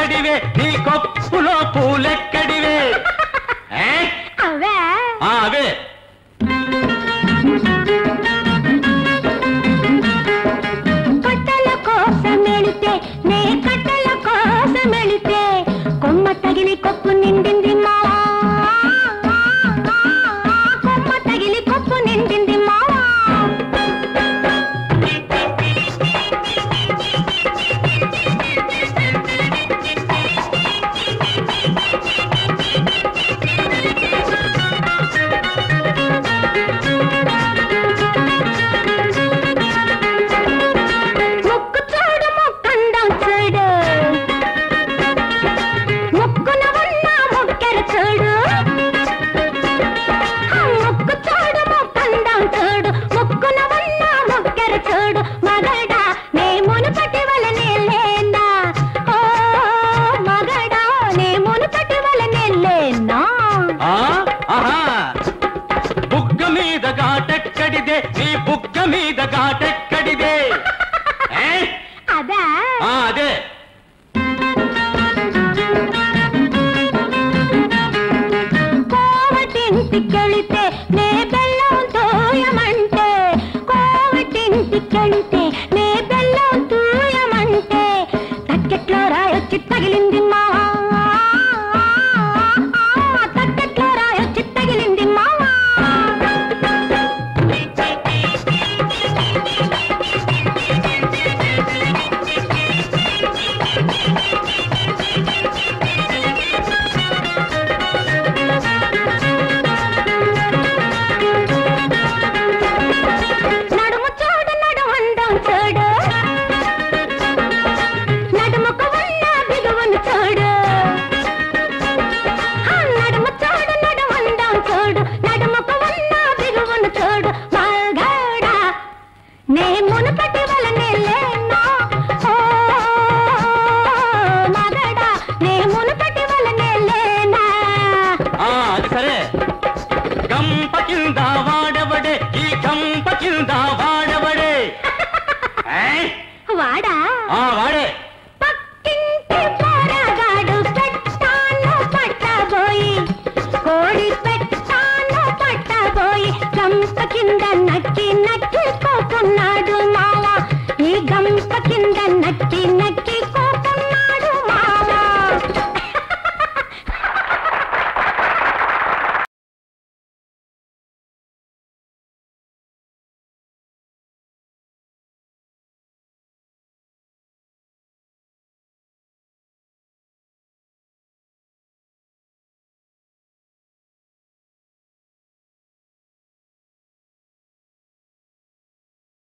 పూలెక్కడివే నీ కొప్పులో పూలెక్కడివే అవే అవే కట్టల కోసం వెళితే నే కట్టల కోసం వెళితే కొమ్మ తగిలి కొప్పు నిండింది మావా కొమ్మ తగిలి కొప్పు నిండింది మావా నీ బుగ్గ మీద ఘాటెక్కడిదే అదే అదే కోవటింటికెళితే నే బెల్లం తోయమంటే కోవటింటికెళితే నే బెల్లం తోయమంటే తక్కెట్లో రాయొచ్చి తగిలింది మావా తక్కెట్లో రాయొచ్చి తగిలింది మావా వాడా వాడే పక్కింటి పోరగాడు పెట్టాను పట్టబోయి కోడి పెట్టాను పట్టబోయి గంప కింద నక్కి నక్కి పోతున్నాడు మావా ఈ గంప కింద నక్కి నక్కి